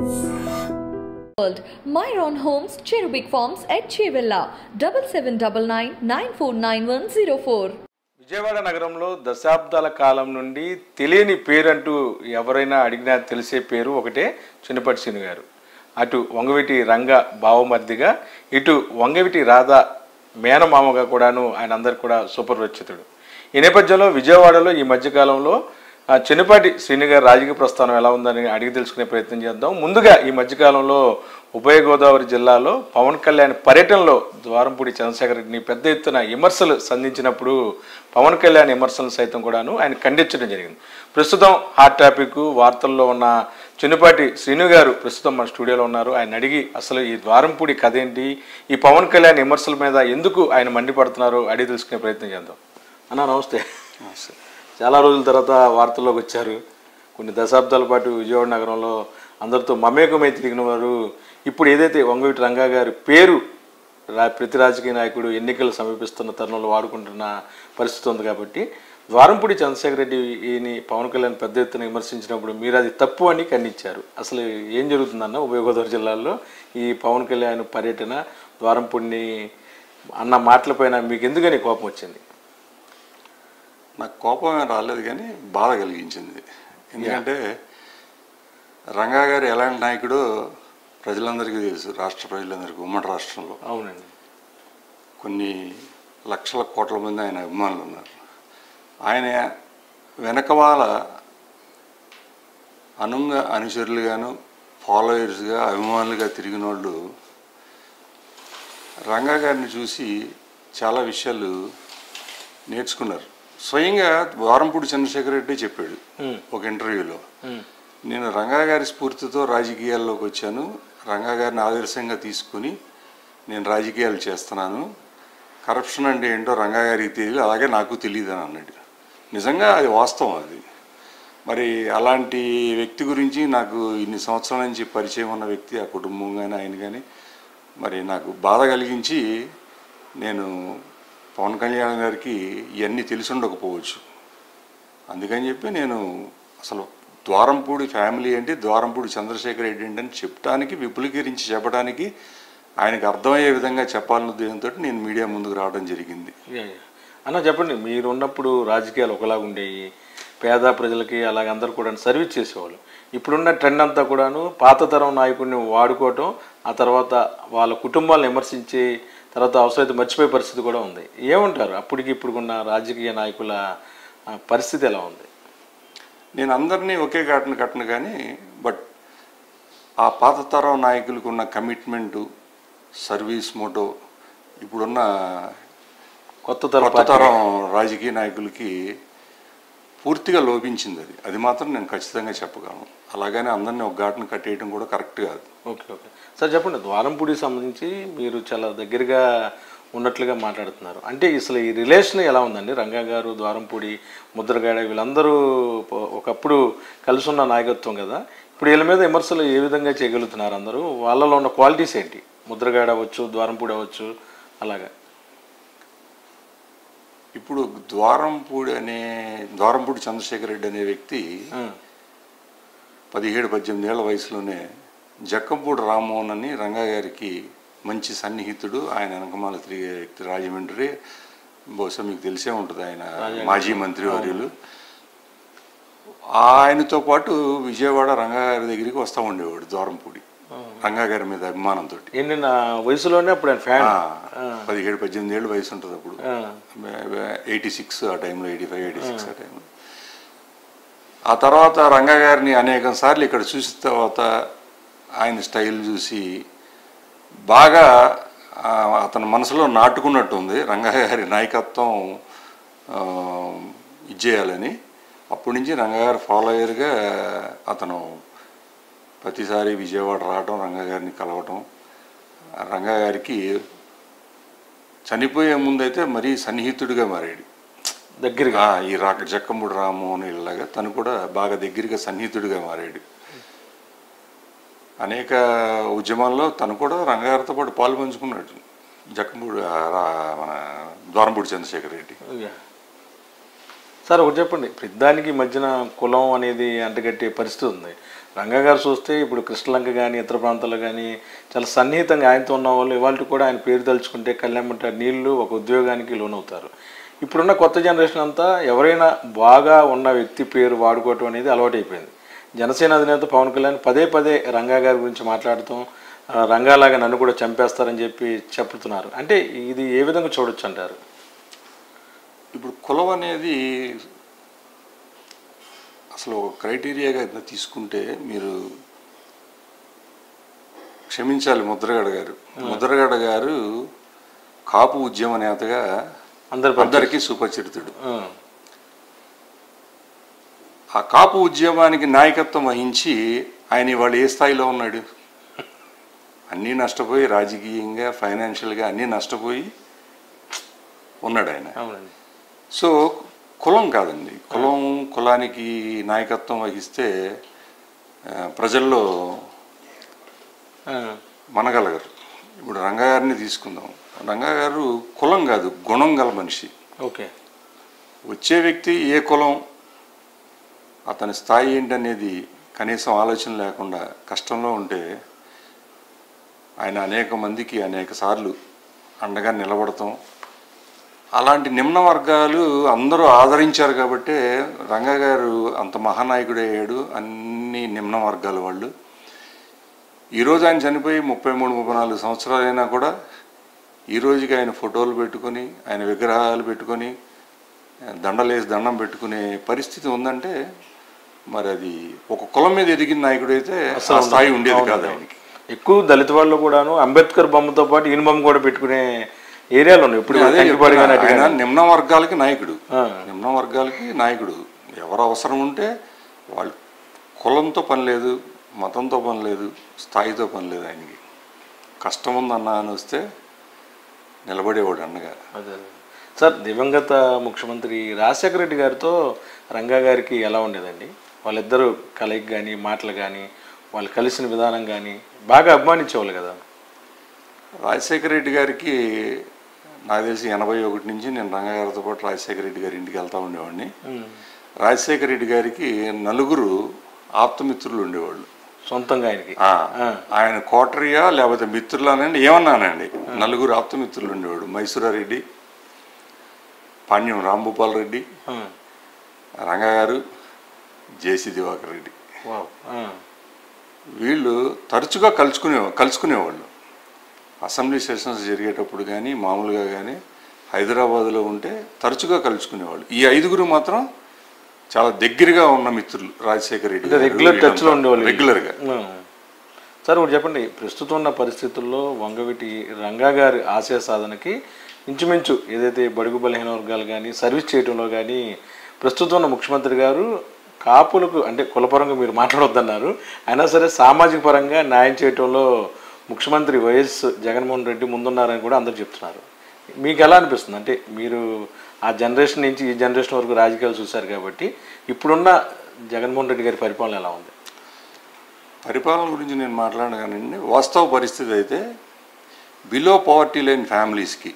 World. Myron Homes, Cherubic Farms at Chevilla, 7799949104. Vijayawada నగరంలో దశాబ్దాల కాలం నుండి తెలియని పేరంటూ ఎవరైనా అడిగినా తెలిసే పేరు ఒకటే చిన్నపాటి శ్రీను గారు. అటు వంగవీటి రంగ బావమర్దిగా, ఇటు వంగవీటి రాధ మేనమామగా కూడాను ఆయన అందరికి కూడా సుపరిచితుడు. ఈ నేపథ్యంలో విజయవాడలో ఈ మధ్యకాలంలో చిన్నపాటి శ్రీను గారి రాజకీయ ప్రస్థానం ఎలా ఉందని అడిగి తెలుసుకునే ప్రయత్నం చేద్దాం. ముందుగా ఈ మధ్యకాలంలో ఉభయ గోదావరి జిల్లాలో పవన్ కళ్యాణ్ పర్యటనలో ద్వారంపూడి చంద్రశేఖర్ రెడ్డిని పెద్ద ఎత్తున విమర్శలు సంధించినప్పుడు పవన్ కళ్యాణ్ విమర్శలు సైతం కూడాను ఆయన ఖండించడం జరిగింది. ప్రస్తుతం హాట్ టాపిక్ వార్తల్లో ఉన్న చిన్నపాటి శ్రీను గారు ప్రస్తుతం మన స్టూడియోలో ఉన్నారు. ఆయన అడిగి అసలు ఈ ద్వారంపూడి కథ ఏంటి, ఈ పవన్ కళ్యాణ్ విమర్శల మీద ఎందుకు ఆయన మండిపడుతున్నారో అడిగి తెలుసుకునే ప్రయత్నం చేద్దాం. అన్న నమస్తే. చాలా రోజుల తర్వాత వార్తల్లోకి వచ్చారు. కొన్ని దశాబ్దాల పాటు విజయవాడ నగరంలో అందరితో మమేకమై తిరిగిన వారు ఇప్పుడు ఏదైతే వంగవీటి రంగా గారి పేరు ప్రతి రాజకీయ నాయకుడు ఎన్నికలు సమీపిస్తున్న తరుణంలో వాడుకుంటున్న పరిస్థితి ఉంది. కాబట్టి ద్వారంపూడి చంద్రశేఖర్ రెడ్డిని పవన్ కళ్యాణ్ పెద్ద ఎత్తున విమర్శించినప్పుడు మీరు అది తప్పు అని ఖండించారు. అసలు ఏం జరుగుతుందన్న ఉభయ గోదావరి జిల్లాల్లో ఈ పవన్ కళ్యాణ్ పర్యటన, ద్వారంపూడిని అన్న మాటలపైన మీకు ఎందుకని కోపం వచ్చింది? నాకు కోపం రాలేదు కానీ బాధ కలిగించింది. ఎందుకంటే రంగా గారు ఎలాంటి నాయకుడో ప్రజలందరికీ తెలుసు, రాష్ట్ర ప్రజలందరికీ, ఉమ్మడి రాష్ట్రంలో. అవునండి. కొన్ని లక్షల కోట్ల మంది ఆయన అభిమానులు ఉన్నారు. ఆయన వెనకవాల అనుచరులుగాను ఫాలోయర్స్గా అభిమానులుగా తిరిగిన వాళ్ళు రంగా గారిని చూసి చాలా విషయాలు నేర్చుకున్నారు. స్వయంగా ద్వారంపూడి చంద్రశేఖర్ రెడ్డి చెప్పాడు ఒక ఇంటర్వ్యూలో, నేను రంగా గారి స్ఫూర్తితో రాజకీయాల్లోకి వచ్చాను, రంగా గారిని ఆదర్శంగా తీసుకుని నేను రాజకీయాలు చేస్తున్నాను, కరప్షన్ అంటే ఏంటో రంగా గారికి తెలియదు, అలాగే నాకు తెలియదు అని అన్నాడు. నిజంగా అది వాస్తవం. అది మరి అలాంటి వ్యక్తి గురించి నాకు ఇన్ని సంవత్సరాల నుంచి పరిచయం ఉన్న వ్యక్తి, ఆ కుటుంబం కానీ ఆయన కానీ మరి నాకు బాధ కలిగించి, నేను పవన్ కళ్యాణ్ గారికి ఇవన్నీ తెలిసి ఉండకపోవచ్చు, అందుకని చెప్పి నేను అసలు ద్వారంపూడి ఫ్యామిలీ ఏంటి, ద్వారంపూడి చంద్రశేఖర్ రెడ్డి ఏంటి అని చెప్పడానికి, విపులీకరించి చెప్పడానికి, ఆయనకు అర్థమయ్యే విధంగా చెప్పాలన్న ఉద్దేశంతో నేను మీడియా ముందుకు రావడం జరిగింది. అన్న చెప్పండి, మీరు ఉన్నప్పుడు రాజకీయాలు ఒకలాగా ఉండేవి, పేద ప్రజలకి అలాగే అందరూ కూడా సర్వీస్ చేసేవాళ్ళు. ఇప్పుడున్న ట్రెండ్ అంతా కూడాను పాత తరం నాయకుడిని వాడుకోవటం, ఆ తర్వాత వాళ్ళ కుటుంబాలను విమర్శించి తర్వాత అవసరమైతే మర్చిపోయే పరిస్థితి కూడా ఉంది. ఏమంటారు అప్పటికి ఇప్పుడున్న రాజకీయ నాయకుల పరిస్థితి ఎలా ఉంది? నేను అందరినీ ఒకే ఘటన కట్టను కానీ, బట్ ఆ పాత తరం నాయకులకు ఉన్న కమిట్మెంటు, సర్వీస్ మోటో ఇప్పుడున్న కొత్త తరం రాజకీయ నాయకులకి పూర్తిగా లోపించింది. అది మాత్రం నేను ఖచ్చితంగా చెప్పగలను. అలాగనే అందరినీ ఒక ఘాటును కట్టేయడం కూడా కరెక్ట్ కాదు. ఓకే ఓకే సార్, చెప్పండి. ద్వారంపూడికి సంబంధించి మీరు చాలా దగ్గరగా ఉన్నట్లుగా మాట్లాడుతున్నారు. అంటే అసలు ఈ రిలేషన్ ఎలా ఉందండి? రంగా గారు, ద్వారంపూడి, ముద్రగడ వీళ్ళందరూ ఒకప్పుడు కలిసి ఉన్న నాయకత్వం కదా. ఇప్పుడు వీళ్ళ మీద విమర్శలు ఏ విధంగా చేయగలుగుతున్నారు అందరూ? వాళ్ళలో ఉన్న క్వాలిటీస్ ఏంటి? ముద్రగడ అవ్వచ్చు, ద్వారంపూడి అవ్వచ్చు, అలాగా. ఇప్పుడు ద్వారంపూడి చంద్రశేఖర్ రెడ్డి అనే వ్యక్తి 17-18 ఏళ్ల వయసులోనే జక్కంపూడి రామ్మోహన్ అని రంగా గారికి మంచి సన్నిహితుడు, ఆయన వెనకమాల తిరిగే వ్యక్తి, రాజమండ్రి, బహుశా మీకు తెలిసే ఉంటుంది, ఆయన మాజీ మంత్రి వర్యులు. ఆయనతో పాటు విజయవాడ రంగా గారి దగ్గరికి వస్తూ ఉండేవాడు ద్వారంపూడి, రంగా గారి మీద అభిమానంతో. వయసులోనే అప్పుడు 17-18 ఏళ్ళు వయసు ఉంటుంది అప్పుడు. 86 ఆ టైంలో, 85-86 ఆ టైంలో. ఆ తర్వాత రంగా గారిని అనేక సార్లు ఇక్కడ చూసిన తర్వాత ఆయన స్టైల్ చూసి బాగా అతని మనసులో నాటుకున్నట్టు ఉంది రంగా గారి నాయకత్వం ఇచ్చేయాలని. అప్పటి నుంచి రంగా గారి ఫాలోయర్గా అతను ప్రతిసారి విజయవాడ రావడం, రంగా గారిని కలవటం, రంగా గారికి చనిపోయే ముందైతే మరీ సన్నిహితుడిగా మారాడు, దగ్గరగా. ఈ జక్కంపూడి రామ్మోహన్ ఇలాగా తను కూడా బాగా దగ్గరగా సన్నిహితుడిగా మారాడు. అనేక ఉద్యమాల్లో తను కూడా రంగా గారితో పాటు పాలు పంచుకున్నాడు, మన ద్వారంపూడి చంద్రశేఖర్ రెడ్డి. సార్ ఒకటి చెప్పండి, దానికి మధ్యన కులం అనేది అంటగట్టే పరిస్థితి ఉంది. రంగా గారు చూస్తే ఇప్పుడు కృష్ణలంక కానీ ఇతర ప్రాంతాల్లో కానీ చాలా సన్నిహితంగా ఆయనతో ఉన్న వాళ్ళు ఇవాళ కూడా ఆయన పేరు తలుచుకుంటే కళ్యాణమంట నీళ్లు ఒక ఉద్యోగానికి లోనవుతారు. ఇప్పుడున్న కొత్త జనరేషన్ అంతా ఎవరైనా బాగా ఉన్న వ్యక్తి పేరు వాడుకోవటం అనేది అలవాటైపోయింది. జనసేన అధినేత పవన్ కళ్యాణ్ పదే పదే రంగా గారి గురించి మాట్లాడుతాం, రంగాలాగా నన్ను కూడా చంపేస్తారని చెప్పి చెప్తున్నారు. అంటే ఇది ఏ విధంగా చూడొచ్చు అంటారు? ఇప్పుడు కులం అనేది అసలు ఒక క్రైటీరియాగా తీసుకుంటే మీరు క్షమించాలి ముద్రగడ గారు కాపు ఉద్యమ నేతగా అందరికీ సుపరిచితుడు. ఆ కాపు ఉద్యమానికి నాయకత్వం వహించి ఆయన ఇవాళ ఏ స్థాయిలో ఉన్నాడు? అన్నీ నష్టపోయి రాజకీయంగా ఫైనాన్షియల్గా అన్నీ నష్టపోయి ఉన్నాడు ఆయన. సో కులం కాదండి, కులానికి నాయకత్వం వహిస్తే ప్రజల్లో మనగలగరు. ఇప్పుడు రంగా గారిని తీసుకుందాం. రంగా గారు కులం కాదు, గుణం గల మనిషి. ఓకే, వచ్చే వ్యక్తి ఏ కులం, అతని స్థాయి ఏంటనేది కనీసం ఆలోచన లేకుండా కష్టంలో ఉంటే ఆయన అనేక మందికి అనేక సార్లు అండగా నిలబడతాం. అలాంటి నిమ్న వర్గాలు అందరూ ఆదరించారు కాబట్టే రంగా గారు అంత మహానాయకుడు అయ్యాడు. అన్ని నిమ్న వర్గాల వాళ్ళు ఈరోజు ఆయన చనిపోయి 33-34 సంవత్సరాలైనా కూడా ఈ రోజుకి ఆయన ఫోటోలు పెట్టుకొని ఆయన విగ్రహాలు పెట్టుకొని దండలేసి దండం పెట్టుకునే పరిస్థితి ఉందంటే మరి అది ఒక కులం మీద ఎదిగిన నాయకుడు అయితే ఆ స్థాయి ఉండేది కాదు ఆయనకి. ఎక్కువ దళిత వాళ్ళు కూడాను అంబేద్కర్ బొమ్మతో పాటు ఈయన బొమ్మ కూడా పెట్టుకునే ఏరియాలో ఉన్నాయి. ఇప్పుడు ఆయన నిమ్న వర్గాలకి నాయకుడు. ఎవరు అవసరం ఉంటే వాళ్ళు కులంతో పని లేదు, మతంతో పని లేదు, స్థాయితో పని లేదు. ఆయనకి కష్టం ఉందన్నా అని వస్తే నిలబడేవాడు అన్నగా. అదే సార్, దివంగత ముఖ్యమంత్రి రాజశేఖర రెడ్డి గారితో రంగా గారికి ఎలా ఉండేదండి? వాళ్ళిద్దరూ కలయిక కానీ మాటలు కానీ వాళ్ళు కలిసిన విధానం కానీ బాగా అభిమానించేవాళ్ళు కదా. రాజశేఖర రెడ్డి గారికి నాకు తెలిసి 81 నుంచి నేను రంగా గారితో పాటు రాజశేఖర రెడ్డి గారి ఇంటికి వెళ్తూ ఉండేవాడిని. రాజశేఖర రెడ్డి గారికి 4 ఆప్తమిత్రులు ఉండేవాళ్ళు సొంతంగా ఆయనకి. ఆయన కోటరియా లేకపోతే మిత్రులనండి ఏమన్నానండి, 4 ఆప్తమిత్రులు ఉండేవాడు. మైసూరారెడ్డి, పాణ్యం రాంభూపాల్ రెడ్డి, రంగా గారు, జేసీ దివాకర్ రెడ్డి. వీళ్ళు తరచుగా కలుసుకునేవాళ్ళు. అసెంబ్లీ సెషన్స్ జరిగేటప్పుడు కానీ మామూలుగా కానీ హైదరాబాద్లో ఉంటే తరచుగా కలుసుకునేవాళ్ళు. ఈ 5 మాత్రం చాలా దగ్గరగా ఉన్న మిత్రులు. రాజశేఖర రెడ్డి రెగ్యులర్ టచ్లో ఉండేవాళ్ళు రెగ్యులర్గా. సార్ ఇప్పుడు చెప్పండి, ప్రస్తుతం ఉన్న పరిస్థితుల్లో వంగవీటి రంగా గారి ఆశయ సాధనకి ఇంచుమించు ఏదైతే బడుగు బలహీన వర్గాలు కానీ సర్వీస్ చేయడంలో కానీ ప్రస్తుతం ఉన్న ముఖ్యమంత్రి గారు కాపులకు అంటే కులపరంగా మీరు మాట్లాడొద్దన్నారు, అయినా సరే సామాజిక పరంగా న్యాయం చేయడంలో ముఖ్యమంత్రి వైఎస్ జగన్మోహన్ రెడ్డి ముందున్నారని కూడా అందరూ చెప్తున్నారు. మీకు ఎలా అనిపిస్తుంది? అంటే మీరు ఆ జనరేషన్ నుంచి ఈ జనరేషన్ వరకు రాజకీయాలు చూశారు కాబట్టి ఇప్పుడున్న జగన్మోహన్ రెడ్డి గారి పరిపాలన ఎలా ఉంది? పరిపాలన గురించి నేను మాట్లాడగానండి, వాస్తవ పరిస్థితి అయితే బిలో పవర్టీ లైన్ ఫ్యామిలీస్కి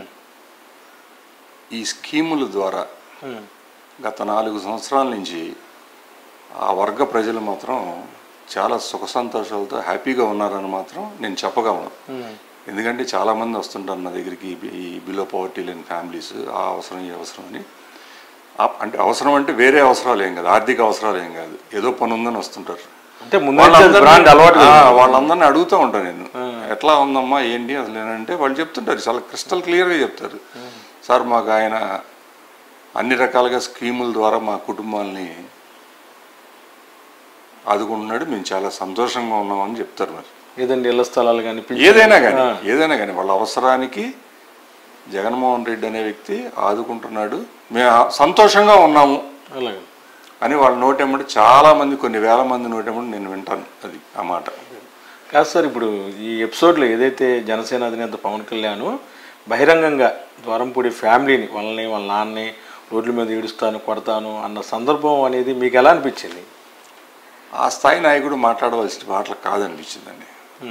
ఈ స్కీముల ద్వారా గత 4 సంవత్సరాల నుంచి ఆ వర్గ ప్రజలు మాత్రం చాలా సుఖ సంతోషాలతో హ్యాపీగా ఉన్నారని మాత్రం నేను చెప్పగలను. ఎందుకంటే చాలామంది వస్తుంటారు నా దగ్గరికి ఈ బిలో పవర్టీ లేని ఫ్యామిలీస్, ఆ అవసరం ఈ అవసరం అని. అంటే అవసరం అంటే వేరే అవసరాలు ఏం కాదు, ఆర్థిక అవసరాలు ఏం కాదు, ఏదో పని ఉందని వస్తుంటారు. అంటే వాళ్ళందరినీ అడుగుతూ ఉంటాను నేను, ఎట్లా ఉందమ్మా ఏంటి అసలు ఏంటంటే వాళ్ళు చెప్తుంటారు, చాలా క్రిస్టల్ క్లియర్గా చెప్తారు. సార్ మాకు ఆయన అన్ని రకాలుగా స్కీముల ద్వారా మా కుటుంబాలని ఆదుకుంటున్నాడు, మేము చాలా సంతోషంగా ఉన్నామని చెప్తారు. మరి ఏదండి ఇళ్ల స్థలాలు కానీ ఏదైనా కానీ వాళ్ళ అవసరానికి జగన్మోహన్ రెడ్డి అనే వ్యక్తి ఆదుకుంటున్నాడు, మేము సంతోషంగా ఉన్నాము అని వాళ్ళ నోటెమ్మడి చాలామంది, కొన్ని వేల మంది నోటెమ్మడి నేను వింటాను. అది ఆ మాట కాదు సార్. ఇప్పుడు ఈ ఎపిసోడ్లో ఏదైతే జనసేన అధినేత పవన్ కళ్యాణ్ బహిరంగంగా ద్వారంపూడి ఫ్యామిలీని వాళ్ళ నాన్నని రోడ్ల మీద ఈడుస్తాను కొడతాను అన్న సందర్భం అనేది మీకు ఎలా అనిపించింది? ఆ స్థాయి నాయకుడు మాట్లాడవలసిన మాటలు కాదనిపించిందండి.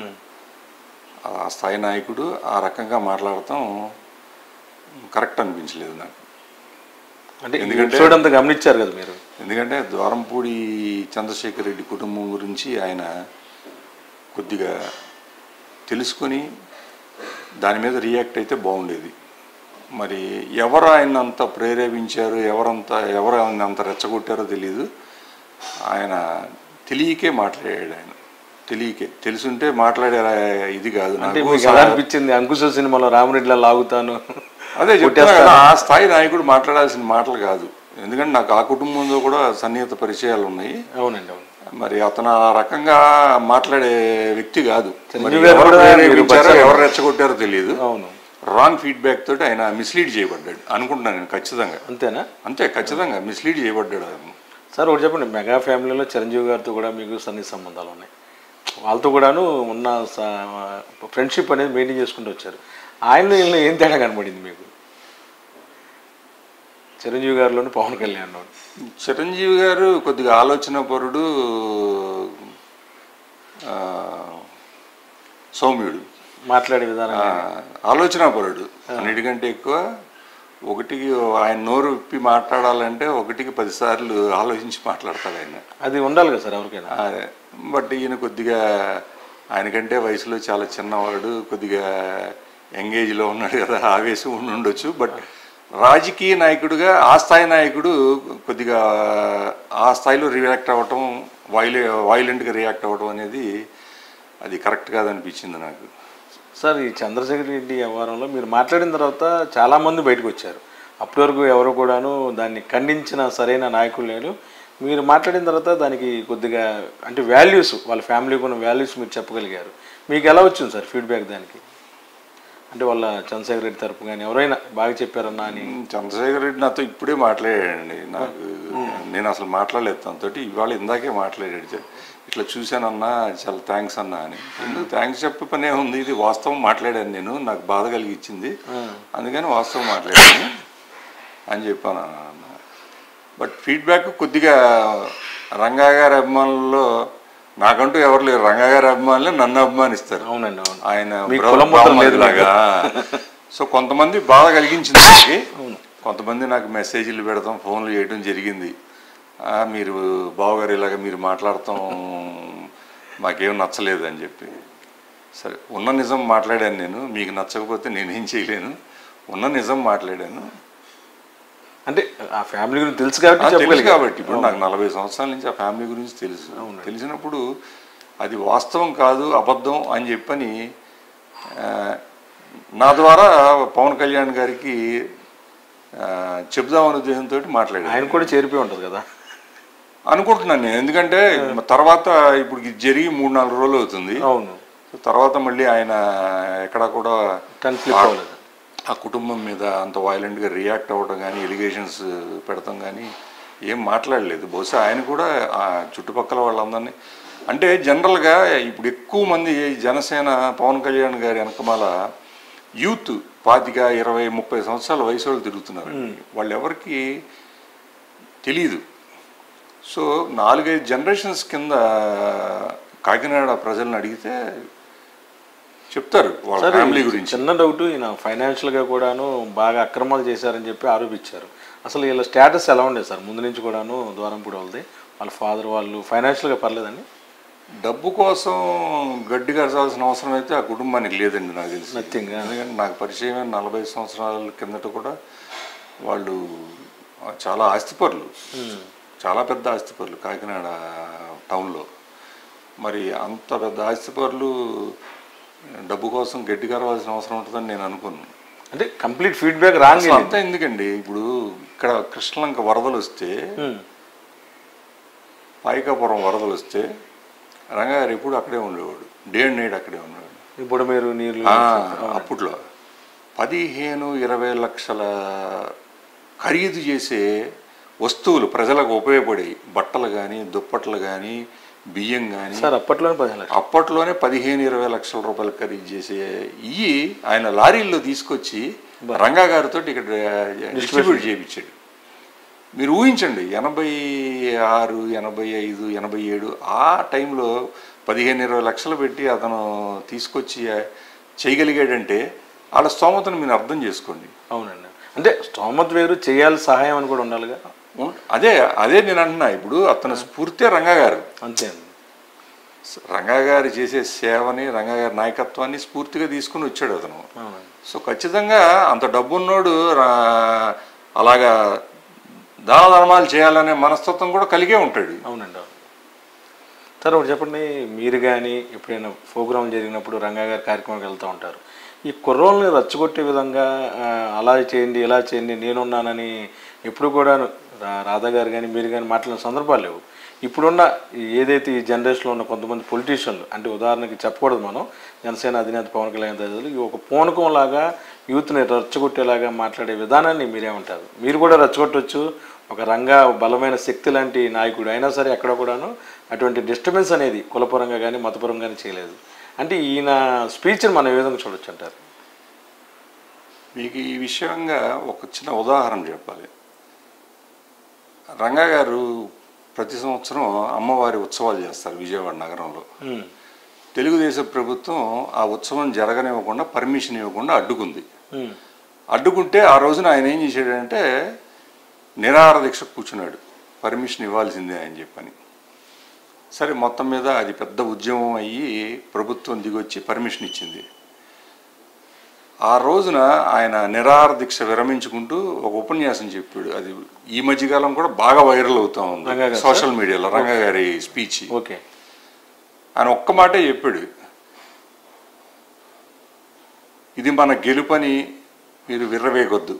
ఆ స్థాయి నాయకుడు ఆ రకంగా మాట్లాడటం కరెక్ట్ అనిపించలేదు నాకు. అంటే ఎందుకంటే అంతా గమనించారు కదా మీరు. ఎందుకంటే ద్వారంపూడి చంద్రశేఖర్ రెడ్డి కుటుంబం గురించి ఆయన కొద్దిగా తెలుసుకొని దాని మీద రియాక్ట్ అయితే బాగుండేది. మరి ఎవరు ఆయన అంత ప్రేరేపించారు, ఎవరు ఆయన అంత రెచ్చగొట్టారో తెలియదు. ఆయన తెలియకే మాట్లాడాడు. ఆయన తెలుసుంటే మాట్లాడే ఇది కాదు. అనిపించింది అంకుశ సినిమాలో రామరెడ్డిలా లాగుతాను, అదే చెప్తాను కదా, ఆ స్థాయి నాయకుడు మాట్లాడాల్సిన మాటలు కాదు. ఎందుకంటే నాకు ఆ కుటుంబంలో కూడా సన్నిహిత పరిచయాలు ఉన్నాయి. అవునండి, అవును. మరి అతను ఆ రకంగా మాట్లాడే వ్యక్తి కాదు. ఎవరు రెచ్చగొట్టారో తెలియదు. అవును, రాంగ్ ఫీడ్బ్యాక్ తోటి ఆయన మిస్లీడ్ చేయబడ్డాడు అనుకుంటున్నాను నేను. ఖచ్చితంగా అంతేనా? అంతే, ఖచ్చితంగా మిస్లీడ్ చేయబడ్డాడు ఆయన. సార్ ఒకటి చెప్పండి, మెగా ఫ్యామిలీలో చిరంజీవి గారితో కూడా మీకు సన్నిహిత సంబంధాలు ఉన్నాయి. వాళ్ళతో కూడాను ఉన్న ఫ్రెండ్షిప్ అనేది మెయింటైన్ చేసుకుంటూ వచ్చారు. ఆయనలో వీళ్ళలో ఏం తేడా కనబడింది మీకు? చిరంజీవి గారిలోని పవన్ కళ్యాణ్. చిరంజీవి గారు కొద్దిగా ఆలోచన పరుడు, సౌమ్యుడు, మాట్లాడే విధానం ఆలోచన పరుడు. అన్నిటికంటే ఎక్కువ ఒకటికి ఆయన నోరు విప్పి మాట్లాడాలంటే 1కి 10 సార్లు ఆలోచించి మాట్లాడతాడు ఆయన. అది ఉండాలి కదా సార్ ఎవరికైనా. బట్ ఈయన కొద్దిగా ఆయనకంటే వయసులో చాలా చిన్నవాడు, కొద్దిగా ఎంగేజ్లో ఉన్నాడు కదా, ఆవేశం ఉండొచ్చు. బట్ రాజకీయ నాయకుడిగా ఆ స్థాయి నాయకుడు కొద్దిగా ఆ స్థాయిలో రియాక్ట్ అవ్వటం, వైలెంట్గా రియాక్ట్ అవ్వడం అనేది అది కరెక్ట్ కాదనిపించింది నాకు. సార్ ఈ చంద్రశేఖర్ రెడ్డి వ్యవహారంలో మీరు మాట్లాడిన తర్వాత చాలామంది బయటకు వచ్చారు. అప్పటి వరకు ఎవరు కూడాను దాన్ని ఖండించిన సరైన నాయకులు లేరు. మీరు మాట్లాడిన తర్వాత దానికి కొద్దిగా అంటే వాల్యూస్, వాళ్ళ ఫ్యామిలీకి ఉన్న వాల్యూస్ మీరు చెప్పగలిగారు. మీకు ఎలా వచ్చింది సార్ ఫీడ్బ్యాక్ దానికి? అంటే వాళ్ళ చంద్రశేఖర్ రెడ్డి తరపు కానీ ఎవరైనా బాగా చెప్పారన్నా అని? చంద్రశేఖర్ రెడ్డి నాతో ఇప్పుడే మాట్లాడాడండి. నేను అసలు మాట్లాడలేదు తనతో. ఇవాళ ఇందాకే మాట్లాడాడు. ఇట్లా చూశానన్నా, చాలా థ్యాంక్స్ అన్నా అని. ఎందుకు థ్యాంక్స్ చెప్పే పనే ఉంది, ఇది వాస్తవం మాట్లాడాను నేను, నాకు బాధ కలిగించింది, అందుకని వాస్తవం మాట్లాడాను అని చెప్పాను అన్న. బట్ ఫీడ్బ్యాక్ కొద్దిగా రంగా గారి అభిమానుల్లో నాకంటూ ఎవరు లేరు. రంగా గారి అభిమానులే నన్ను అభిమానిస్తారు. అవునండి, అవును. ఆయన లాగా. సో కొంతమంది బాధ కలిగించింది, కొంతమంది నాకు మెసేజ్లు పెడతాం, ఫోన్లు చేయడం జరిగింది. మీరు బావగారు ఇలాగ మీరు మాట్లాడతాం మాకేం నచ్చలేదు అని చెప్పి. సరే, ఉన్న నిజం మాట్లాడాను నేను. మీకు నచ్చకపోతే నేనేం చేయలేను. ఉన్న నిజం మాట్లాడాను. అంటే ఆ ఫ్యామిలీ గురించి తెలుసు కాబట్టి ఇప్పుడు నాకు 40 సంవత్సరాల నుంచి ఆ ఫ్యామిలీ గురించి తెలుసు. తెలిసినప్పుడు అది వాస్తవం కాదు, అబద్ధం అని చెప్పని నా ద్వారా పవన్ కళ్యాణ్ గారికి చెప్దామనే ఉద్దేశంతో మాట్లాడాను. ఆయన కూడా చేరిపోయి ఉంటుంది కదా అనుకుంటున్నాను నేను. ఎందుకంటే తర్వాత ఇప్పుడు జరిగి 3-4 రోజులు అవుతుంది. అవును. తర్వాత మళ్ళీ ఆయన ఎక్కడా కూడా కన్ఫ్లిక్ట్ ఆ కుటుంబం మీద అంత వైలెంట్గా రియాక్ట్ అవ్వడం కానీ, ఎలిగేషన్స్ పెడతాం కానీ ఏం మాట్లాడలేదు. బహుశా ఆయన కూడా ఆ చుట్టుపక్కల వాళ్ళందరినీ, అంటే జనరల్గా ఇప్పుడు ఎక్కువ మంది జనసేన పవన్ కళ్యాణ్ గారి వెనకమాల యూత్ 25, 20, 30 సంవత్సరాల వయసు వాళ్ళు తిరుగుతున్నారు. వాళ్ళు ఎవరికి తెలియదు. సో 4-5 జనరేషన్స్ కింద కాకినాడ ప్రజలను అడిగితే చెప్తారు వాళ్ళ ఫ్యామిలీ గురించి. చిన్న డౌట్, ఈయన ఫైనాన్షియల్గా కూడాను బాగా అక్రమాలు చేశారని చెప్పి ఆరోపించారు. అసలు వీళ్ళ స్టేటస్ ఎలా ఉండేది సార్ ముందు నుంచి కూడాను? ద్వారంపూడి వాళ్ళది, వాళ్ళ ఫాదర్ వాళ్ళు ఫైనాన్షియల్గా పర్లేదండి? డబ్బు కోసం గడ్డి కరచాల్సిన అవసరం అయితే ఆ కుటుంబానికి లేదండి నాకు తెలిసి. నథింగ్. ఎందుకంటే నాకు పరిచయం 40 సంవత్సరాల కిందట కూడా వాళ్ళు చాలా ఆస్తిపరులు, చాలా పెద్ద ఆస్తిపరులు కాకినాడ టౌన్లో. మరి అంత పెద్ద ఆస్తిపరులు డబ్బు కోసం గడ్డి కరవాల్సిన అవసరం ఉంటుందని నేను అనుకున్నాను. అంటే కంప్లీట్ ఫీడ్బ్యాక్ రాంగ్ అంతా ఎందుకండి. ఇప్పుడు ఇక్కడ కృష్ణలంక వరదలు వస్తే, పాయికాపురం వరదలు వస్తే రంగా గారు ఎప్పుడు అక్కడే ఉండేవాడు, డే అండ్ నైట్ అక్కడే ఉండేవాడు. ఇప్పుడు మీరు నీళ్ళు అప్పట్లో 15-20 లక్షల ఖరీదు చేసే వస్తువులు ప్రజలకు ఉపయోగపడే బట్టలు కానీ, దుప్పట్లు కానీ, బియ్యం కానీ అప్పట్లోనే 15-20 లక్షల రూపాయలు ఖరీదు చేసే ఇవి ఆయన లారీల్లో తీసుకొచ్చి రంగా గారితో ఇక్కడ డిస్ట్రిబ్యూట్ చేయించాడు. మీరు ఊహించండి, 86, 85, 87 ఆ టైంలో 15-20 లక్షలు పెట్టి అతను తీసుకొచ్చి చేయగలిగాడంటే వాళ్ళ స్తోమతను మీరు అర్థం చేసుకోండి. అవునండి. అంటే స్తోమత వేరు, చేయాలి సహాయం అని కూడా ఉండాలిగా. అదే అదే నేను అంటున్నా. ఇప్పుడు అతని స్ఫూర్తే రంగా గారు. అంతే. రంగా గారు చేసే సేవని, రంగా గారి నాయకత్వాన్ని స్ఫూర్తిగా తీసుకుని వచ్చాడు అతను. సో ఖచ్చితంగా అంత డబ్బున్నోడు అలాగా దాన ధర్మాలు చేయాలనే మనస్తత్వం కూడా కలిగే ఉంటాడు. అవునండి. సార్ ఒకటి చెప్పండి, మీరు కానీ ఎప్పుడైనా ప్రోగ్రాం జరిగినప్పుడు రంగా గారి కార్యక్రమానికి వెళ్తూ ఉంటారు, ఈ కుర్రోళ్ళని రచ్చగొట్టే విధంగా అలా చేయండి ఇలా చేయండి నేనున్నానని ఎప్పుడు కూడా రాధా గారు కానీ మీరు కానీ మాట్లాడిన సందర్భాలు లేవు. ఇప్పుడున్న ఏదైతే ఈ జనరేషన్లో ఉన్న కొంతమంది పొలిటీషియన్లు, అంటే ఉదాహరణకి చెప్పకూడదు మనం, జనసేన అధినేత పవన్ కళ్యాణ్ తదితరులు ఈ ఒక పూనకంలాగా యూత్ని రచ్చగొట్టేలాగా మాట్లాడే విధానాన్ని మీరేమంటారు? మీరు కూడా రచ్చగొట్టవచ్చు, ఒక రంగా బలమైన శక్తి లాంటి నాయకుడు అయినా సరే ఎక్కడ కూడాను అటువంటి డిస్టర్బెన్స్ అనేది కులపరంగా కానీ మతపరంగా కానీ చేయలేదు. అంటే ఈయన స్పీచ్ని మనం ఏ విధంగా చూడొచ్చు అంటారు? మీకు ఈ విషయంగా ఒక చిన్న ఉదాహరణ చెప్పాలి. రంగా గారు ప్రతి సంవత్సరం అమ్మవారి ఉత్సవాలు చేస్తారు విజయవాడ నగరంలో. తెలుగుదేశం ప్రభుత్వం ఆ ఉత్సవం జరగనివ్వకుండా, పర్మిషన్ ఇవ్వకుండా అడ్డుకుంది. అడ్డుకుంటే ఆ రోజున ఆయన ఏం చేశాడంటే నిరాహార దీక్ష కూర్చున్నాడు, పర్మిషన్ ఇవ్వాల్సిందే అని చెప్పని. సరే, మొత్తం మీద అది పెద్ద ఉద్యమం అయ్యి ప్రభుత్వం దిగొచ్చి పర్మిషన్ ఇచ్చింది. ఆ రోజున ఆయన నిరాహార దీక్ష విరమించుకుంటూ ఒక ఉపన్యాసం చెప్పాడు. అది ఈ మధ్యకాలం కూడా బాగా వైరల్ అవుతా ఉంది సోషల్ మీడియాలో, రంగా గారి స్పీచ్. ఓకే. ఆయన ఒక్క మాటే చెప్పాడు, ఇది మన గెలుపని మీరు విర్రవేగొద్దు,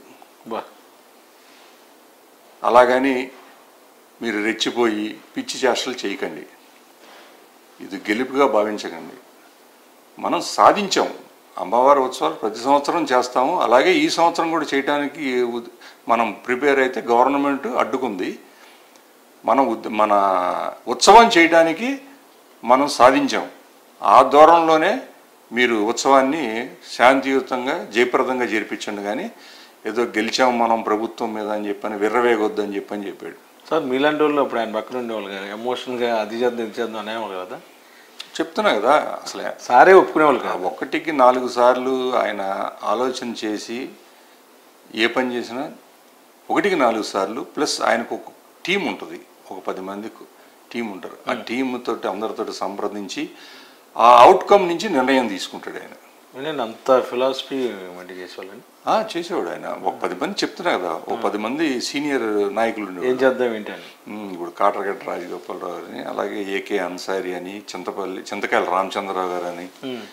అలాగని మీరు రెచ్చిపోయి పిచ్చి చేష్టలు చేయకండి, ఇది గెలుపుగా భావించకండి, మనం సాధించాం. అమ్మవారి ఉత్సవాలు ప్రతి సంవత్సరం చేస్తాము, అలాగే ఈ సంవత్సరం కూడా చేయడానికి మనం ప్రిపేర్ అయితే గవర్నమెంట్ అడ్డుకుంది, మన ఉత్సవం చేయడానికి మనం సాధించాం. ఆ దూరంలోనే మీరు ఉత్సవాన్ని శాంతియుతంగా జయప్రదంగా జరిపించండి, కానీ ఏదో గెలిచాము మనం ప్రభుత్వం మీద అని చెప్పని విర్రవేగొద్దు అని చెప్పాడు. సార్ మీలాంటి వాళ్ళు అప్పుడు ఆయన పక్కన ఉండేవాళ్ళు కదా, ఎమోషనల్గా అది చేద్దాం ఇది చేద్దాం అనేవాళ్ళు కదా. చెప్తున్నా కదా, అసలు సారే ఒప్పుకునేవాళ్ళు కదా. 1కి 4 సార్లు ఆయన ఆలోచన చేసి ఏ పని చేసినా 1కి 4 సార్లు, ప్లస్ ఆయనకు ఒక టీం ఉంటుంది, ఒక 10 మంది టీం ఉంటారు. ఆ టీంతో అందరితో సంప్రదించి ఆ అవుట్కమ్ నుంచి నిర్ణయం తీసుకుంటాడు ఆయన. నేను అంత ఫిలాసఫీ మండి చేసేవాళ్ళని చేసేవాడు ఆయన. ఒక 10 మంది చెప్తున్నా కదా, ఒక 10 మంది సీనియర్ నాయకులు ఉండేవాడు. ఏం చేద్దాం ఏంటని. ఇప్పుడు కాటరగడ్డ రాజగోపాలరావు అని, అలాగే ఏకే అన్సారి అని, చింతకాయల రామచంద్రరావు గారు అని,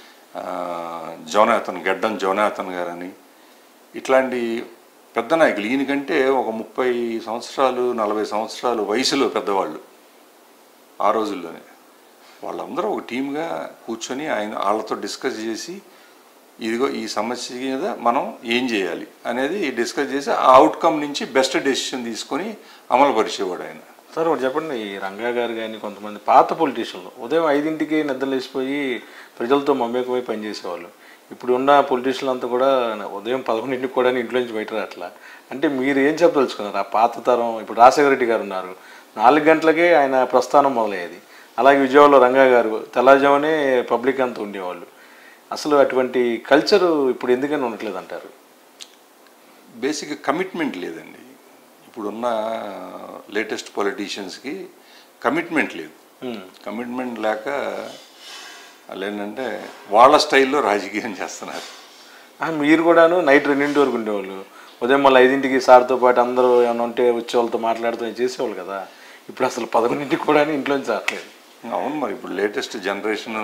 గడ్డం జోనాథన్ గారని, ఇట్లాంటి పెద్ద నాయకులు. ఈయనకంటే ఒక 30 సంవత్సరాలు 40 సంవత్సరాలు వయసులో పెద్దవాళ్ళు ఆ రోజుల్లోనే. వాళ్ళందరూ ఒక టీమ్గా కూర్చొని వాళ్ళతో డిస్కస్ చేసి, ఇదిగో ఈ సమస్య మీద మనం ఏం చేయాలి అనేది డిస్కస్ చేసి ఆ అవుట్కమ్ నుంచి బెస్ట్ డెసిషన్ తీసుకొని అమలు పరిచేవాడు ఆయన. సార్ ఒకటి చెప్పండి, ఈ రంగా గారు కానీ కొంతమంది పాత పొలిటీషియన్లు ఉదయం 5ంటికి నిద్రలేసిపోయి ప్రజలతో మమ్మేకమై పనిచేసేవాళ్ళు. ఇప్పుడు ఉన్న పొలిటీషియన్లు అంతా కూడా ఉదయం 11ంటికి కూడా ఇంట్లో నుంచి బయట రాట్లా. అంటే మీరు ఏం చెప్పదలుచుకున్నారు? ఆ పాత తరం, ఇప్పుడు రాజశేఖర రెడ్డి గారు ఉన్నారు, 4 గంటలకే ఆయన ప్రస్థానం మొదలయ్యేది. అలాగే విజయవాడలో రంగా గారు తెల్లజామునే పబ్లిక్ అంతా ఉండేవాళ్ళు. అసలు అటువంటి కల్చరు ఇప్పుడు ఎందుకని ఉండట్లేదు అంటారు? బేసిక్గా కమిట్మెంట్ లేదండి. ఇప్పుడున్న లేటెస్ట్ పొలిటీషియన్స్కి కమిట్మెంట్ లేదు. కమిట్మెంట్ లేక వాళ్ళు ఏంటంటే వాళ్ళ స్టైల్లో రాజకీయం చేస్తున్నారు. మీరు కూడాను నైట్ 2 వరకు ఉండేవాళ్ళు, ఉదయం మళ్ళీ 5ంటికి సార్తో పాటు అందరూ ఏమైనా ఉంటే వచ్చే వాళ్ళతో మాట్లాడుతూ చేసేవాళ్ళు కదా. ఇప్పుడు అసలు 11ంటికి కూడా ఇంట్లోంచి రావట్లేదు. అవును, మరి ఇప్పుడు లేటెస్ట్ జనరేషన్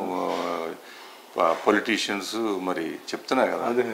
పొలిటీషియన్స్ మరి చెప్తున్నారు కదా. అదే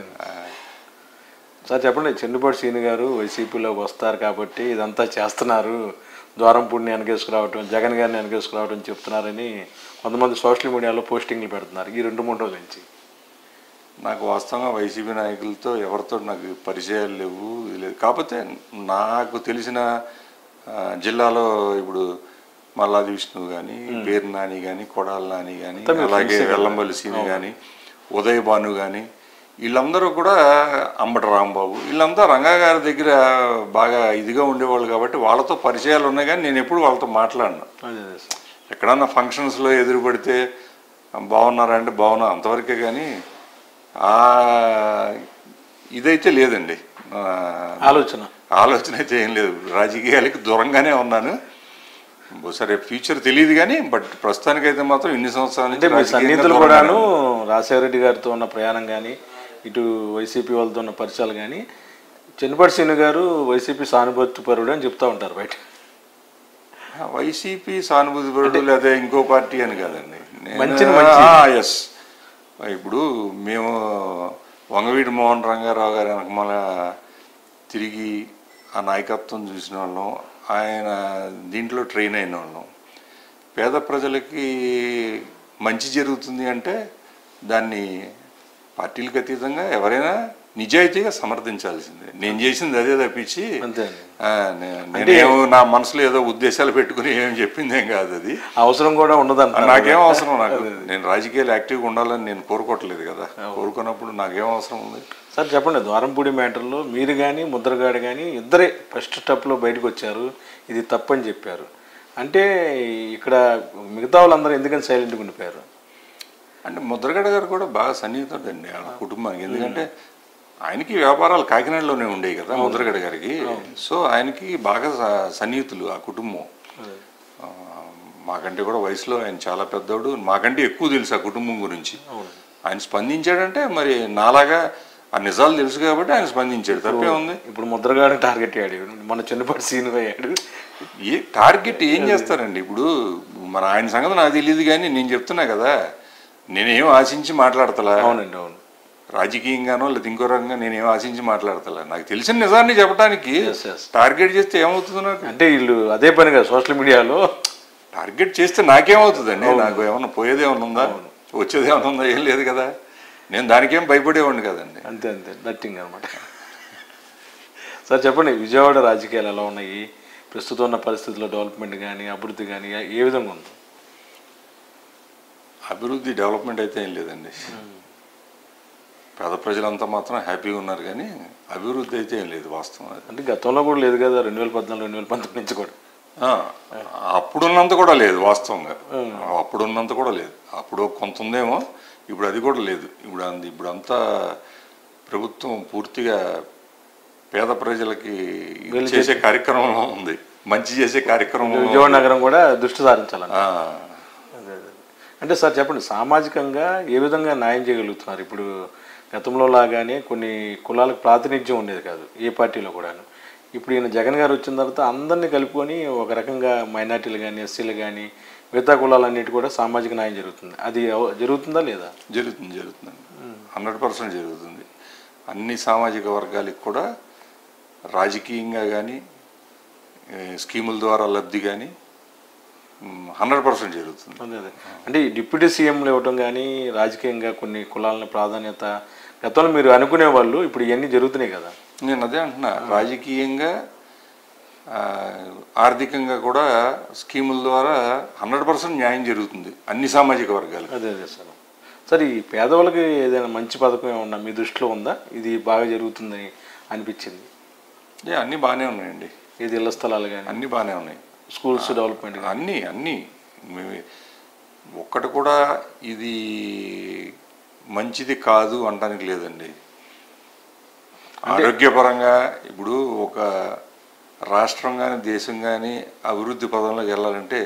సార్ చెప్పండి, చెన్నుపాటి శ్రీను గారు వైసీపీలోకి వస్తారు కాబట్టి ఇదంతా చేస్తున్నారు, ద్వారంపూడిని వెనకేసుకురావటం, జగన్ గారిని వెనకేసుకురావటం చెప్తున్నారని కొంతమంది సోషల్ మీడియాలో పోస్టింగ్లు పెడుతున్నారు ఈ 2-3 రోజుల నుంచి. నాకు వాస్తవంగా వైసీపీ నాయకులతో ఎవరితో నాకు పరిచయాలు లేవు, లేదు. కాకపోతే నాకు తెలిసిన జిల్లాలో ఇప్పుడు మల్లాది విష్ణువు కానీ, పేరు నాని కానీ, కొడాల నాని కానీ, అలాగే వెల్లంపల్లి సీని కానీ, ఉదయ్ భాను కానీ, వీళ్ళందరూ కూడా అంబటి రాంబాబు, వీళ్ళంతా రంగా గారి దగ్గర బాగా ఇదిగా ఉండేవాళ్ళు కాబట్టి వాళ్ళతో పరిచయాలు ఉన్నాయి. కానీ నేను ఎప్పుడు వాళ్ళతో మాట్లాడినా, ఎక్కడన్నా ఫంక్షన్స్లో ఎదురుపడితే బాగున్నారా అంటే బాగున్నా అంతవరకే, కానీ ఇదైతే లేదండి ఆలోచన అయితే ఏం లేదు, రాజకీయాలకి దూరంగానే ఉన్నాను. సరే ఫ్యూచర్ తెలియదు కానీ బట్ ప్రస్తుతానికైతే మాత్రం ఇన్ని సంవత్సరాల అంటే మీ సన్నిహితులు కూడాను రాజశేఖర రెడ్డి గారితో ఉన్న ప్రయాణం కానీ ఇటు వైసీపీ వాళ్ళతో ఉన్న పరిచయాలు కానీ చిన్నపాటి శ్రీను గారు వైసీపీ సానుభూతి పరుడు అని చెప్తూ ఉంటారు బయట. వైసీపీ సానుభూతి పరుడు లేదా ఇంకో పార్టీ అని కాదండి. ఎస్, ఇప్పుడు మేము వంగవీటి మోహన్ రంగారావు గారి వెనకమాల తిరిగి ఆ నాయకత్వం చూసిన వాళ్ళం, ఆయన దీంట్లో ట్రైన్ అయిన వాళ్ళం. పేద ప్రజలకి మంచి జరుగుతుంది అంటే దాన్ని పార్టీలకు అతీతంగా ఎవరైనా నిజాయితీగా సమర్థించాల్సిందే. నేను చేసింది అదే తప్పించి నేనేమో నా మనసులో ఏదో ఉద్దేశాలు పెట్టుకుని ఏం చెప్పింది ఏం కాదు. అది అవసరం కూడా ఉండదు, నాకేం అవసరం. నేను రాజకీయాలు యాక్టివ్గా ఉండాలని నేను కోరుకోవట్లేదు కదా. కోరుకున్నప్పుడు నాకేం అవసరం ఉంది. సార్ చెప్పండి, ద్వారంపూడి మ్యాటర్లో మీరు కానీ ముద్రగాడు కానీ ఇద్దరే ఫస్ట్ స్టెప్లో బయటకు వచ్చారు, ఇది తప్పని చెప్పారు. అంటే ఇక్కడ మిగతా వాళ్ళందరూ ఎందుకని సైలెంట్గా ఉండిపోయారు? అంటే ముద్రగడ గారు కూడా బాగా సన్నిహితుడండి వాళ్ళ కుటుంబానికి. ఎందుకంటే ఆయనకి వ్యాపారాలు కాకినాడలోనే ఉండేవి కదా ముద్రగడ గారికి. సో ఆయనకి బాగా సన్నిహితులు ఆ కుటుంబం. మాకంటే కూడా వయసులో ఆయన చాలా పెద్దోడు, మాకంటే ఎక్కువ తెలుసు ఆ కుటుంబం గురించి. ఆయన స్పందించాడంటే మరి నాలాగా ఆ నిజాలు తెలుసు కాబట్టి ఆయన స్పందించాడు, తప్పే ఉంది. ఇప్పుడు ముద్రగాడు టార్గెట్ అయ్యాడు, మన చిన్నపాటి సీన్ అయ్యాడు. ఏ టార్గెట్ ఏం చేస్తారండి? ఇప్పుడు మన ఆయన సంగతి నాకు తెలియదు కానీ నేను చెప్తున్నా కదా, నేనేం ఆశించి మాట్లాడతలా. అవునండి, అవును. రాజకీయంగానో లేదా ఇంకో రకంగా నేనేం ఆశించి మాట్లాడతలా. నాకు తెలిసిన నిజాన్ని చెప్పడానికి టార్గెట్ చేస్తే ఏమవుతుంది నాకు? అంటే వీళ్ళు అదే పనిగా సోషల్ మీడియాలో టార్గెట్ చేస్తే నాకేమవుతుందండి? నాకు ఏమన్నా పోయేది ఏమన్నా ఉందా, వచ్చేది ఏమన్నా ఉందా? ఏం లేదు కదా. నేను దానికేం భయపడేవాడిని కదండి. అంతే అంతే, నథింగ్ అనమాట. సార్ చెప్పండి, విజయవాడ రాజకీయాలు ఎలా ఉన్నాయి? ప్రస్తుతం ఉన్న పరిస్థితుల్లో డెవలప్మెంట్ కానీ అభివృద్ధి కానీ ఏ విధంగా ఉంది? అభివృద్ధి డెవలప్మెంట్ అయితే ఏం లేదండి. పేద ప్రజలంతా మాత్రం హ్యాపీగా ఉన్నారు కానీ అభివృద్ధి అయితే ఏం లేదు వాస్తవం. అంటే గతంలో కూడా లేదు కదా, 2014 2019 నుంచి కూడా అప్పుడున్నంత కూడా లేదు వాస్తవంగా. అప్పుడున్నంత కూడా లేదు. అప్పుడు కొంత ఉందేమో, ఇప్పుడు అది కూడా లేదు. ఇప్పుడంతా ప్రభుత్వం పూర్తిగా పేద ప్రజలకి చేసే కార్యక్రమంలో ఉంది, మంచి చేసే కార్యక్రమం. విజయవాడ నగరం కూడా దృష్టి సారించాలని. అంటే సార్ చెప్పండి, సామాజికంగా ఏ విధంగా న్యాయం చేయగలుగుతున్నారు? ఇప్పుడు గతంలో లాగానే కొన్ని కులాలకు ప్రాతినిధ్యం ఉండేది కాదు ఏ పార్టీలో కూడాను. ఇప్పుడు ఈయన జగన్ గారు వచ్చిన తర్వాత అందరినీ కలుపుకొని ఒక రకంగా మైనార్టీలు కానీ ఎస్సీలు కానీ మిగతా కులాలన్నిటి కూడా సామాజిక న్యాయం జరుగుతుంది. అది జరుగుతుందా లేదా? జరుగుతుందండి, 100% జరుగుతుంది. అన్ని సామాజిక వర్గాలకు కూడా రాజకీయంగా కానీ స్కీముల ద్వారా లబ్ధి కానీ 100% జరుగుతుంది. అదే అంటే డిప్యూటీ సీఎంలు ఇవ్వటం కానీ రాజకీయంగా కొన్ని కులాలని ప్రాధాన్యత గతంలో మీరు అనుకునే వాళ్ళు ఇప్పుడు ఇవన్నీ జరుగుతున్నాయి కదా. నేను అదే అంటున్నా, రాజకీయంగా ఆర్థికంగా కూడా స్కీముల ద్వారా 100% న్యాయం జరుగుతుంది అన్ని సామాజిక వర్గాలు. అదే అదే సార్. సార్ ఈ పేదవాళ్ళకి ఏదైనా మంచి పథకం ఏమన్నా మీ దృష్టిలో ఉందా, ఇది బాగా జరుగుతుందని అనిపించింది? అన్నీ బాగానే ఉన్నాయండి. ఇది ఇళ్ల స్థలాలు కానీ అన్నీ బాగానే ఉన్నాయి. స్కూల్స్ డెవలప్మెంట్ అన్నీ ఒక్కటి కూడా ఇది మంచిది కాదు అనడానికి లేదండి. ఆరోగ్యపరంగా ఇప్పుడు ఒక రాష్ట్రం కానీ దేశం కానీ అభివృద్ధి పదంలోకి వెళ్ళాలంటే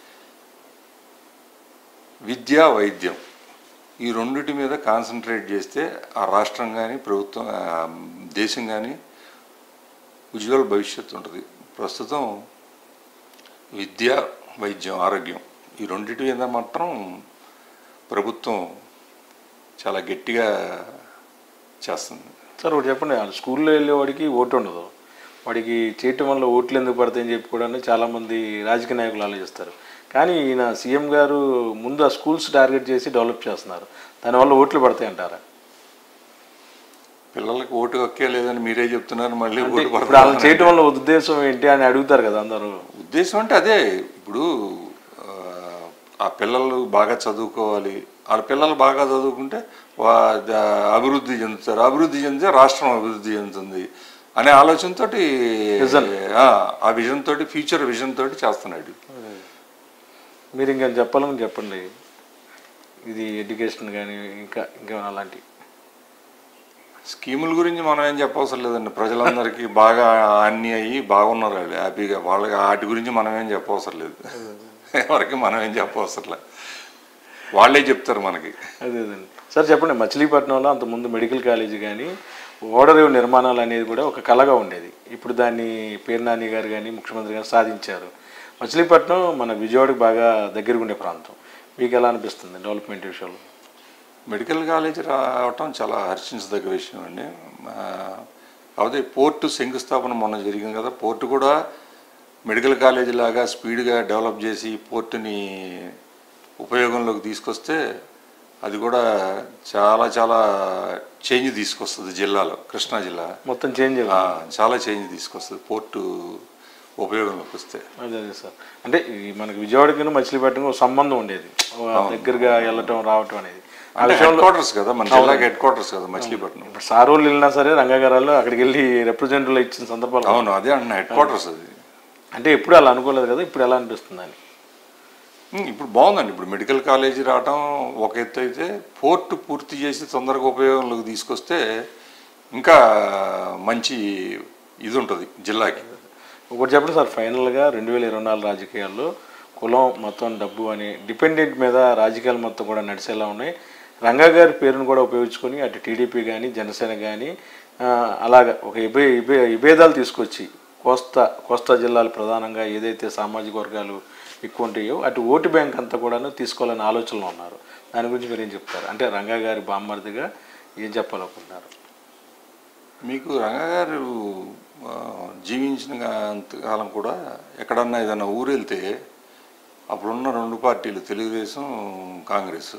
విద్య వైద్యం ఈ రెండిటి మీద కాన్సన్ట్రేట్ చేస్తే ఆ రాష్ట్రం కానీ ప్రభుత్వం దేశం కానీ ఉజ్వల భవిష్యత్తు ఉంటుంది. ప్రస్తుతం విద్య వైద్యం ఆరోగ్యం ఈ రెండింటి మీద మాత్రం ప్రభుత్వం చాలా గట్టిగా చేస్తుంది. సార్ ఒకటి చెప్పండి, స్కూల్లో వెళ్ళేవాడికి ఓటు ఉండదు, వాడికి చేయటం వల్ల ఓట్లు ఎందుకు పడతాయని చెప్పి కూడా చాలామంది రాజకీయ నాయకులు ఆలోచిస్తారు. కానీ ఈయన సీఎం గారు ముందు ఆ స్కూల్స్ టార్గెట్ చేసి డెవలప్ చేస్తున్నారు, దానివల్ల ఓట్లు పడతాయి అంటారా? పిల్లలకి ఓటు హక్కే లేదని మీరే చెప్తున్నారు, మళ్ళీ ఓటు ఇప్పుడు అలా చేయటం వల్ల ఉద్దేశం ఏంటి అని అడుగుతారు కదా అందరూ. ఉద్దేశం అంటే అదే, ఇప్పుడు ఆ పిల్లలు బాగా చదువుకోవాలి, వాళ్ళ పిల్లలు బాగా చదువుకుంటే అభివృద్ధి చెందుతారు, అభివృద్ధి చెందితే రాష్ట్రం అభివృద్ధి చెందుతుంది అనే ఆలోచనతో ఆ విజన్ తోటి ఫ్యూచర్ విజన్ తోటి చేస్తున్నాడు. మీరు ఇంకా చెప్పాలని చెప్పండి, ఇది ఎడ్యుకేషన్ కానీ ఇంకా ఇంకేమైనా అలాంటివి. స్కీముల గురించి మనం ఏం చెప్పవసరం లేదండి. ప్రజలందరికీ బాగా అన్నీ అయ్యి బాగున్నారు వాళ్ళు హ్యాపీగా. వాళ్ళకి వాటి గురించి మనం ఏం చెప్పవసరం లేదు. ఎవరికి మనం ఏం చెప్పవసరం లేదు, వాళ్ళే చెప్తారు మనకి. అదేదండి సార్. చెప్పండి, మచిలీపట్నంలో అంతకుముందు మెడికల్ కాలేజీ కానీ ఓడరేవు నిర్మాణాలు అనేది కూడా ఒక కళగా ఉండేది. ఇప్పుడు దాన్ని పేరు నాని గారు కానీ ముఖ్యమంత్రి గారు సాధించారు. మచిలీపట్నం మన విజయవాడకి బాగా దగ్గరగా ఉండే ప్రాంతం. మీకు ఎలా అనిపిస్తుంది డెవలప్మెంట్ విషయంలో? మెడికల్ కాలేజీ రావటం చాలా హర్షించదగ్గ విషయం అండి. అదే పోర్టు శంకుస్థాపన మొన్న జరిగింది కదా, పోర్టు కూడా మెడికల్ కాలేజీ లాగా స్పీడ్గా డెవలప్ చేసి పోర్టుని ఉపయోగంలోకి తీసుకొస్తే అది కూడా చాలా చాలా చేంజ్ తీసుకొస్తుంది జిల్లాలో. కృష్ణా జిల్లా మొత్తం చేంజ్, చాలా చేంజ్ తీసుకొస్తుంది పోర్టు ఉపయోగంలోకి వస్తే. అదే సార్. అంటే మనకి విజయవాడకి మచిలీపట్నం సంబంధం ఉండేది, దగ్గరగా వెళ్ళటం రావటం అనేది. హెడ్ క్వార్టర్స్ కదా మన జిల్లాకి, హెడ్ క్వార్టర్స్ కదా మచిలీపట్నం. ఇప్పుడు సార్ వాళ్ళు వెళ్ళినా సరే రంగాగారాల్లో అక్కడికి వెళ్ళి రిప్రజెంటేటివ్లు ఇచ్చిన సందర్భాలు. అవును, అదే అన్న హెడ్ క్వార్టర్స్ అది. అంటే ఎప్పుడు అలా అనుకోలేదు కదా, ఇప్పుడు ఎలా అనిపిస్తుంది అని? ఇప్పుడు బాగుందండి. ఇప్పుడు మెడికల్ కాలేజీ రావటం ఒక ఎత్తు అయితే, పోర్టు పూర్తి చేసి తొందరగా ఉపయోగంలోకి తీసుకొస్తే ఇంకా మంచి ఇది ఉంటుంది జిల్లాకి. ఒకటి చెప్పండి సార్, ఫైనల్గా 2024 రాజకీయాల్లో కులం, మతం, డబ్బు అని డిపెండెంట్ మీద రాజకీయాలు మొత్తం కూడా నడిచేలా ఉన్నాయి. రంగా గారి పేరును కూడా ఉపయోగించుకొని అటు టీడీపీ కానీ జనసేన కానీ అలాగ ఒక విభేదాలు తీసుకొచ్చి కోస్తా జిల్లాలు ప్రధానంగా ఏదైతే సామాజిక వర్గాలు ఎక్కువ ఉంటాయో అటు ఓటు బ్యాంక్ అంతా కూడాను తీసుకోవాలని ఆలోచనలో ఉన్నారు. దాని గురించి మీరు ఏం చెప్తారు? అంటే రంగా గారి బామ్మర్దిగా ఏం చెప్పాలనుకుంటున్నారు? మీకు రంగా గారు జీవించిన అంతకాలం కూడా ఎక్కడన్నా ఏదన్నా ఊరు వెళ్తే అప్పుడున్న రెండు పార్టీలు తెలుగుదేశం, కాంగ్రెస్,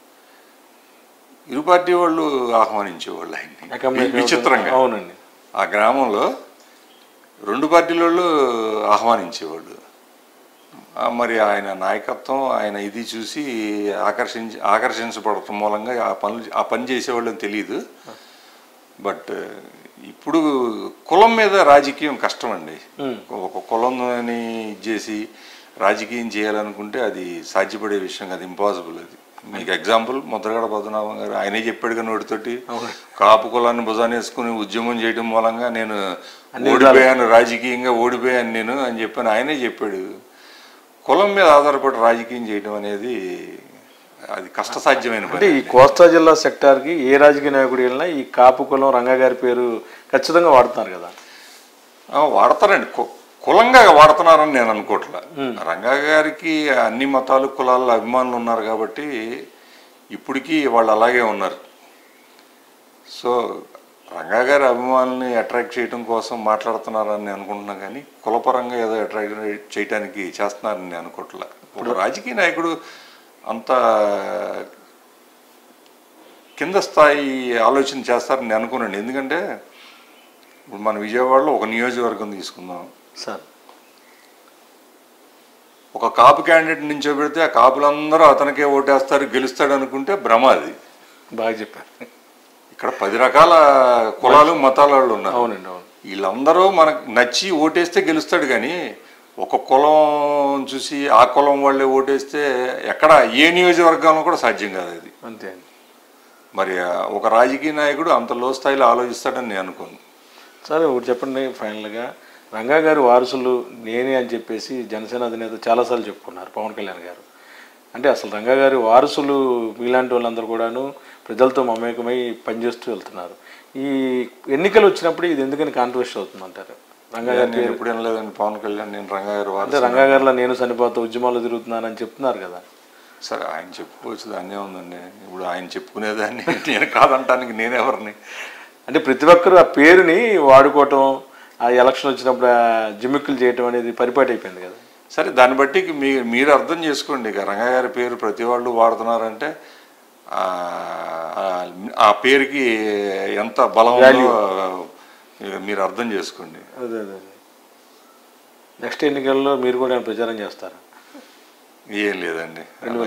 ఇరు పార్టీ వాళ్ళు ఆహ్వానించేవాళ్ళు ఆయన్ని విచిత్రంగా. అవునండి, ఆ గ్రామంలో రెండు పార్టీల వాళ్ళు ఆహ్వానించేవాళ్ళు. మరి ఆయన నాయకత్వం, ఆయన ఇది చూసి ఆకర్షించబడటం మూలంగా ఆ పని చేసేవాళ్ళని తెలియదు. బట్ ఇప్పుడు కులం మీద రాజకీయం కష్టం అండి. ఒక కులంని చేసి రాజకీయం చేయాలనుకుంటే అది సాధ్యపడే విషయం కాదు, ఇంపాసిబుల్. అది మీకు ఎగ్జాంపుల్ ముద్రగడ పద్మనాభం గారు ఆయనే చెప్పాడుగా నోటితోటి, కాపు కులాన్ని భుజాన్ని వేసుకుని ఉద్యమం చేయడం మూలంగా నేను ఓడిపోయాను, రాజకీయంగా ఓడిపోయాను నేను అని చెప్పాను. ఆయనే చెప్పాడు. కులం మీద ఆధారపడి రాజకీయం చేయడం అనేది అది కష్టసాధ్యమైన పని. అంటే ఈ కోస్తా జిల్లా సెక్టార్కి ఏ రాజకీయ నాయకుడు వెళ్ళినా ఈ కాపు కులం రంగా గారి పేరు ఖచ్చితంగా వాడుతున్నారు కదా. వాడతారండి, కులంగా వాడుతున్నారని నేను అనుకోవట్లే. రంగా గారికి అన్ని మతాలు కులాల అభిమానులు ఉన్నారు కాబట్టి ఇప్పటికీ వాళ్ళు అలాగే ఉన్నారు. సో రంగా గారి అభిమానుల్ని అట్రాక్ట్ చేయడం కోసం మాట్లాడుతున్నారని నేను అనుకుంటున్నా, కానీ కులపరంగా ఏదో అట్రాక్ట్ చేయడానికి చేస్తున్నారని నేను అనుకోవట్లే. ఒక రాజకీయ నాయకుడు అంత కింద స్థాయి ఆలోచన చేస్తారని నేను అనుకున్నాను. ఎందుకంటే ఇప్పుడు మన విజయవాడలో ఒక నియోజకవర్గం తీసుకుందాం సార్, ఒక కాపు క్యాండిడేట్ నించోబెడితే ఆ కాపులందరూ అతనికే ఓటేస్తారు, గెలుస్తాడు అనుకుంటే భ్రమ. అది బాగా చెప్పారు. ఇక్కడ 10 రకాల కులాలు మతాల వాళ్ళు ఉన్నారు. అవునండి, అవును. వీళ్ళందరూ మనకు నచ్చి ఓటేస్తే గెలుస్తాడు, కానీ ఒక కులం చూసి ఆ కులం వాళ్ళే ఓటేస్తే ఎక్కడ ఏ నియోజకవర్గంలో కూడా సాధ్యం కాదు అది. అంతే. మరి ఒక రాజకీయ నాయకుడు అంత లో స్థాయిలో ఆలోచిస్తాడని నేను అనుకోను. సరే, ఒకటి చెప్పండి ఫైనల్గా. రంగా గారి వారసులు నేనే అని చెప్పేసి జనసేన అధినేత చాలాసార్లు చెప్పుకున్నారు పవన్ కళ్యాణ్ గారు. అంటే అసలు రంగా గారి వారసులు మీలాంటి వాళ్ళందరూ కూడాను ప్రజలతో మమేకమై పనిచేస్తూ వెళ్తున్నారు. ఈ ఎన్నికలు వచ్చినప్పుడు ఇది ఎందుకని కాంట్రవర్సీ అవుతుంది అంటారు? రంగా గారు నేను ఎప్పుడు వినలేదండి పవన్ కళ్యాణ్ నేను రంగా గారు అంటే రంగా గారిలో నేను చనిపోతా ఉద్యమాలు తిరుగుతున్నానని చెప్తున్నారు కదా. సరే, ఆయన చెప్పుకోవచ్చు, దాన్నే ఉందండి. ఇప్పుడు ఆయన చెప్పుకునేదాన్ని నేను కాదంటానికి నేనెవరిని? అంటే ప్రతి ఒక్కరు ఆ పేరుని వాడుకోవటం, ఆ ఎలక్షన్ వచ్చినప్పుడు జిమ్మిక్కులు చేయటం అనేది పరిపాటి అయిపోయింది కదా. సరే, దాన్ని బట్టి మీరు అర్థం చేసుకోండి. ఇక రంగా గారి పేరు ప్రతి వాళ్ళు వాడుతున్నారంటే ఆ పేరుకి ఎంత బలం ఉందో మీరు అర్థం చేసుకోండి. అదే అదే. నెక్స్ట్ ఎన్నికల్లో మీరు కూడా ప్రచారం చేస్తారా? ఏం లేదండి,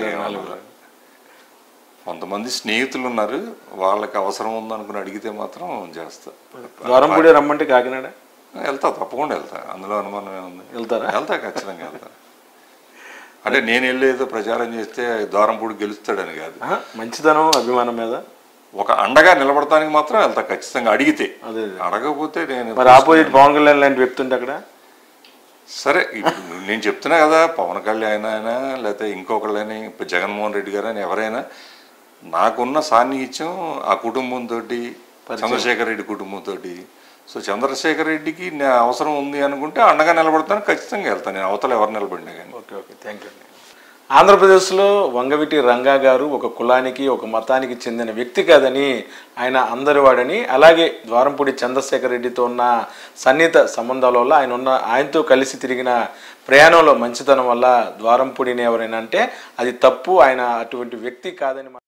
కొంతమంది స్నేహితులు ఉన్నారు, వాళ్ళకి అవసరం ఉందనుకుని అడిగితే మాత్రం చేస్తా. ద్వారంపూడి రమ్మంటే కాకినాడ వెళ్తా, తప్పకుండా వెళ్తా, అందులో అనుమానం ఏముంది. వెళ్తా, ఖచ్చితంగా వెళ్తా. అంటే నేను వెళ్ళేదో ప్రచారం చేస్తే ద్వారంపూడి గెలుస్తాడని కాదు. మంచిదనం, అభిమానం మీద ఒక అండగా నిలబడటానికి మాత్రం వెళ్తా ఖచ్చితంగా అడిగితే. అదే అడగకపోతే నేను మరి ఆపోజిట్ పవన్ కళ్యాణ్ లాంటి వ్యక్తి ఉంటే అక్కడ సరే. ఇప్పుడు నేను చెప్తున్నా కదా, పవన్ కళ్యాణ్ అయినా లేకపోతే ఇంకొకళ్ళని, ఇప్పుడు జగన్మోహన్ రెడ్డి గారు అని ఎవరైనా, నాకున్న సాన్నిహిత్యం ఆ కుటుంబంతో, చంద్రశేఖర్ రెడ్డి కుటుంబంతో. సో చంద్రశేఖర్ రెడ్డికి అవసరం ఉంది అనుకుంటే అండగా నిలబడతాను, ఖచ్చితంగా వెళ్తాను నేను, అవతల ఎవరు నిలబడినా కానీ. Okay okay, thank you. ఆంధ్రప్రదేశ్లో వంగవీటి రంగా గారు ఒక కులానికి ఒక మతానికి చెందిన వ్యక్తి కాదని, ఆయన అందరివాడని, అలాగే ద్వారంపూడి చంద్రశేఖర్ రెడ్డితో ఉన్న సన్నిహిత సంబంధాల వల్ల ఆయనతో కలిసి తిరిగిన ప్రయాణంలో మంచితనం వల్ల ద్వారంపూడిని ఎవరైనా అంటే అది తప్పు, ఆయన అటువంటి వ్యక్తి కాదని